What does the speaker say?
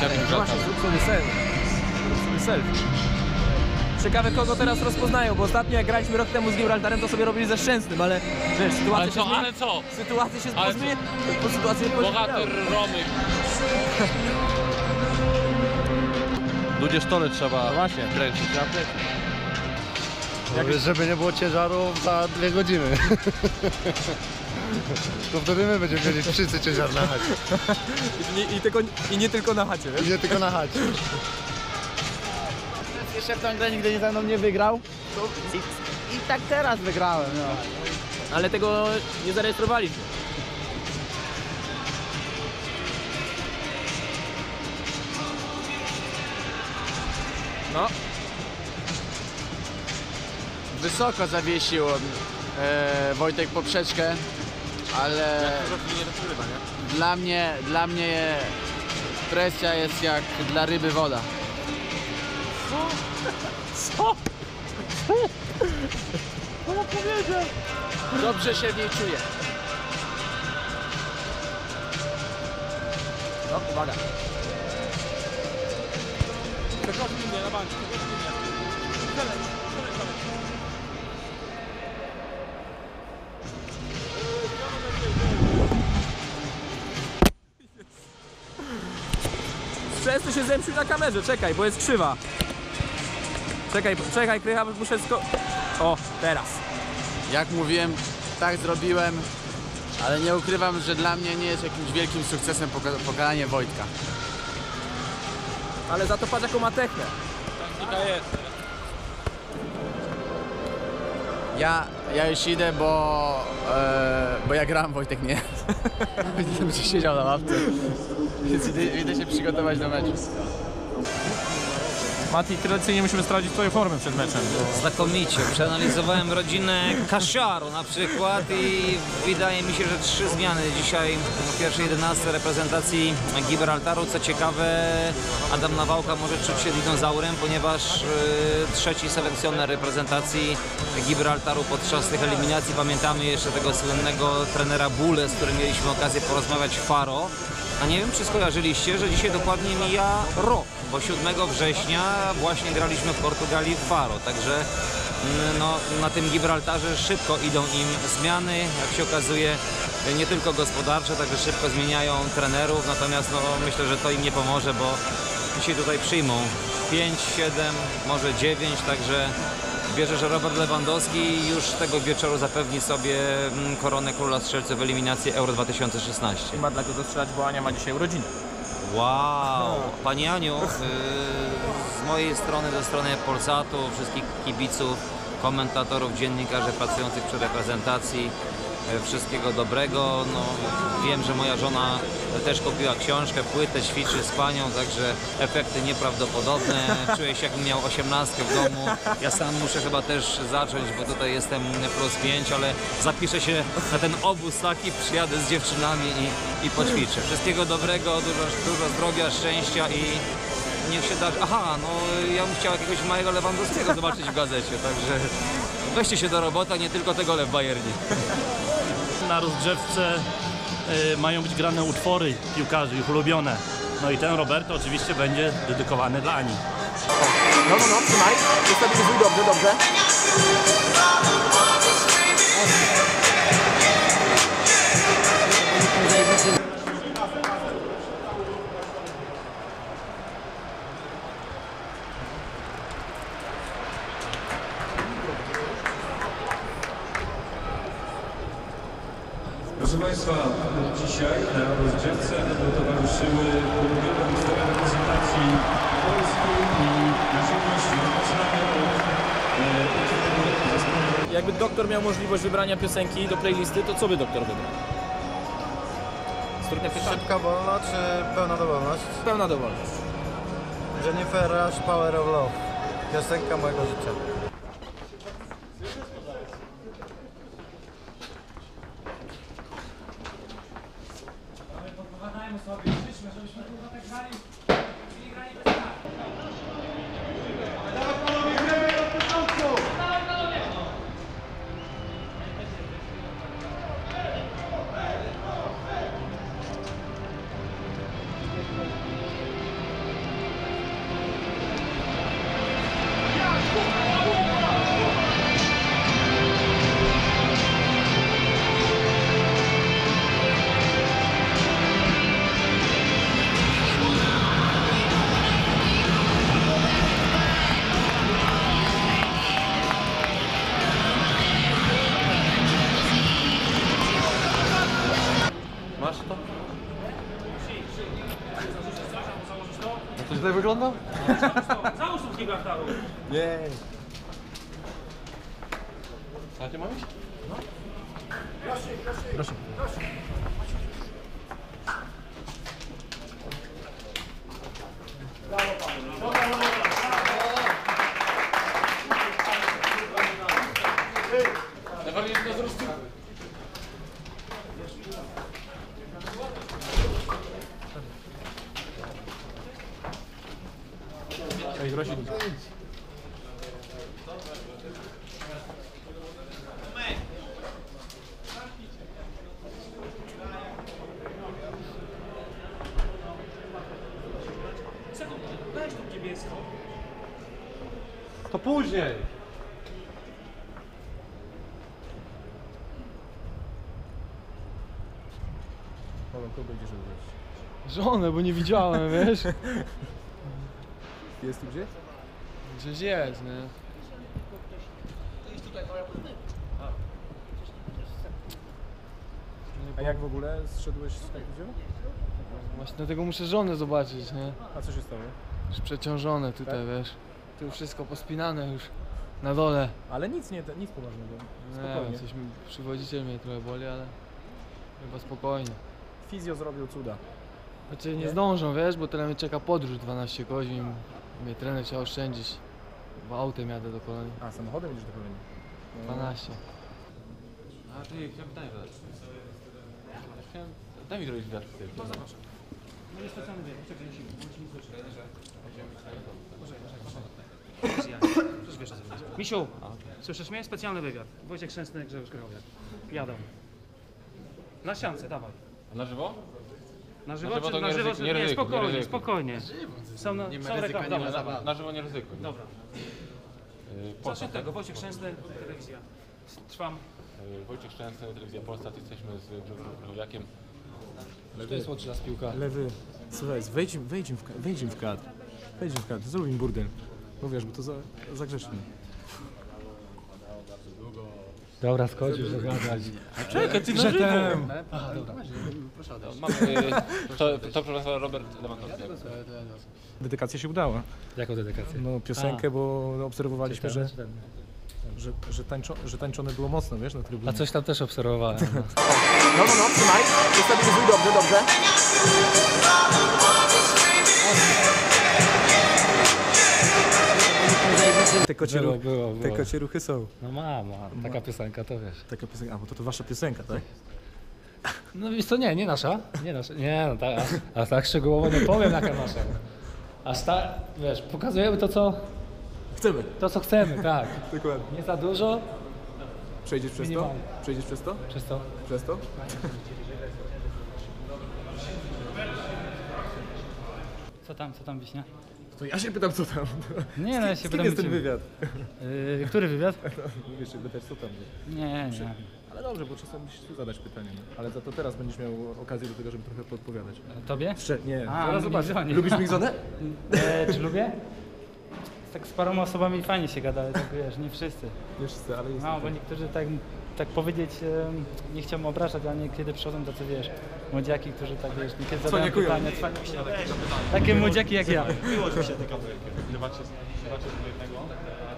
Zrób sobie selfie. Ciekawe, kogo teraz rozpoznają, bo ostatnio jak graliśmy rok temu z Gibraltarem, to sobie robili ze Szczęsnym, ale wiesz, sytuacja się zmienia. Ale co? Sytuacja się zmienia. Bohater Romy. Ludzie sztole trzeba kręcić. Żeby nie było ciężarów za 2 godziny. To wtedy my będziemy mieli wszyscy ciężar na chacie. I nie tylko na chacie, wiesz? I nie tylko na chacie. Jeszcze w tą grę nigdy ze mną nie wygrał. I tak teraz wygrałem, no. Ale tego nie zarejestrowaliśmy. No. Wysoko zawiesił Wojtek poprzeczkę, ale dla mnie presja jest jak dla ryby woda. Co? Dobrze się w niej czuję. No, uwaga. Często się zemścił na kamerze, czekaj, bo jest krzywa. Czekaj, Krycha, muszę O, teraz. Jak mówiłem, tak zrobiłem, ale nie ukrywam, że dla mnie nie jest jakimś wielkim sukcesem pokonanie Wojtka. Ale za to patrz jaką ma technę. Technika jest. Ja już idę, bo ja gram, Wojtek nie. Będzie siedział na ławce, więc idę się przygotować do meczu. Mati, tradycyjnie musimy sprawdzić twoją formę przed meczem. Znakomicie. Przeanalizowałem rodzinę Kasiaru na przykład i wydaje mi się, że 3 zmiany dzisiaj w pierwszej 11 reprezentacji Gibraltaru. Co ciekawe, Adam Nawałka może czuć się dinozaurem, ponieważ trzeci selekcjoner reprezentacji Gibraltaru podczas tych eliminacji, pamiętamy jeszcze tego słynnego trenera Bule, z którym mieliśmy okazję porozmawiać w Faro. A nie wiem, czy skojarzyliście, że dzisiaj dokładnie mija rok, bo 7 września właśnie graliśmy w Portugalii w Faro, także no, na tym Gibraltarze szybko idą im zmiany, jak się okazuje, nie tylko gospodarcze, także szybko zmieniają trenerów, natomiast no, myślę, że to im nie pomoże, bo dzisiaj tutaj przyjmą 5, 7, może 9, także wierzę, że Robert Lewandowski już tego wieczoru zapewni sobie koronę króla strzelców w eliminacji Euro 2016. Nie ma dla kogo strzelać, bo Ania ma dzisiaj urodziny. Wow! Pani Aniu, z mojej strony, ze strony Polsatu, wszystkich kibiców, komentatorów, dziennikarzy pracujących przy reprezentacji, wszystkiego dobrego. No, wiem, że moja żona też kupiła książkę, płytę, ćwiczy z panią, także efekty nieprawdopodobne. Czuję się, jakbym miał 18 w domu. Ja sam muszę chyba też zacząć, bo tutaj jestem +5, ale zapiszę się na ten obóz taki, przyjadę z dziewczynami i poćwiczę. Wszystkiego dobrego, dużo zdrowia, szczęścia i niech się da... Aha, no ja bym chciał jakiegoś małego Lewandowskiego zobaczyć w gazecie, także weźcie się do roboty, nie tylko te gole w Bayernie. Na rozgrzewce mają być grane utwory piłkarzy, ich ulubione. No i ten Roberto oczywiście będzie dedykowany dla Ani. No, trzymaj. Wystawiliśmy dobrze. Proszę Państwa, dzisiaj na rozgrzewce będą towarzyszyły ulubione wystawy reprezentacji Polski i naszych gości. Jakby doktor miał możliwość wybrania piosenki do playlisty, to co by doktor wybrał? Szybka wolna czy pełna dowolność? Pełna dowolność. Jennifer Rush, Power of Love. Piosenka mojego życia. tutaj wyglądał? Załóż tu Gibraltaru. Nie. A nie ma iść? Proszę. Najbardziej to wzrostu. Ej, Grosik. Weź tą niebieską. To później. Paweł, kogo będziesz odbyć? Żonę, bo nie widziałem, wiesz? Jest tu gdzie? Gdzieś jest, nie? A jak w ogóle zszedłeś z tego widzenia? Właśnie dlatego muszę żonę zobaczyć, nie? A co się stało? Już przeciążone tutaj, Tak? wiesz? Tu wszystko pospinane już na dole. Ale nic poważnego. Spokojnie. Nie, coś mi, przywodziciel mnie trochę boli, ale chyba spokojnie. Fizjo zrobił cuda. Znaczy nie zdążą, wiesz, bo teraz mnie czeka podróż 12 godzin. Mnie trener trzeba oszczędzić. Bo autem jadę do kolonii. A, samochodem jedziesz do kolonii? 12. A ty, chciałem pytanie zadać. Daj mi zrobić wywiad. No jest specjalny wiek, czekaj, siły, bo ci nie słyszę. Przecież wiesz, co zrobić. Misiu, słyszysz mnie? Specjalny wywiad. Wojciech Szczęsny, Grzegorz Krychowiak. Jadą. Na ściance, dawaj. Na żywo? Na żywo, to czy na nie żywo? ryzykuj, nie Nie, ryzykuj, spokojnie, nie ryzykuj. spokojnie. Są reklamy. Dobra, Na żywo nie ryzykuj. dobra. Zacznę od tego, Wojciech Szczęsny, telewizja. Trwam. Wojciech Szczęsny, Telewizja Polsat, jesteśmy z Grzegorzem Krychowiakiem. To jest młodszy raz piłka. Lewy, słuchaj, wejdź w kadr. Zrobimy burdel. Bo wiesz, bo to za grzeczne. Dobra, skończysz zagadać. Czekaj, ty na żywo! Mamy, to profesor Robert Lewandowski. Dedykacja się udała. Jaką dedykację? No piosenkę, bo obserwowaliśmy, że tańczone było mocno, wiesz, na trybunie. A coś tam też obserwowałem. No, trzymaj. Ustawimy zwój, dobrze. Było. Te kocie ruchy są. No mama, taka piosenka to wiesz. Taka piosenka, a bo to wasza piosenka, tak? No wiesz co, nie nasza. Nie, no tak, aż tak szczegółowo nie powiem jaka nasza. Aż tak, wiesz, pokazujemy to co chcemy, tak. Dokładnie. Nie za dużo, Przejdziesz przez to? Minimalnie. Przejdziesz przez to? przez to. Przez to? Co tam Wiśnia? To ja się pytam, co tam. Nie, no ja się Z kim jest ten wywiad? Który wywiad? Wiesz, też co tam. Nie. Ale dobrze, bo czasem musisz tu zadać pytanie. No. Ale za to teraz będziesz miał okazję do tego, żeby trochę podpowiadać. Tobie? Nie, A, zaraz zobacz. Migzonie. Lubisz Migzonę? Czy lubię? Tak z paroma osobami fajnie się gada, ale tak wiesz, nie wszyscy. Nie wszyscy, ale jest. No, bo niektórzy tak powiedzieć, nie chciałbym obrażać, ale niekiedy przychodzą tacy, wiesz, młodziaki, którzy tak, wiesz, niekiedy zadają pytania. Takie młodziaki jak ja. Chyba cię do jednego.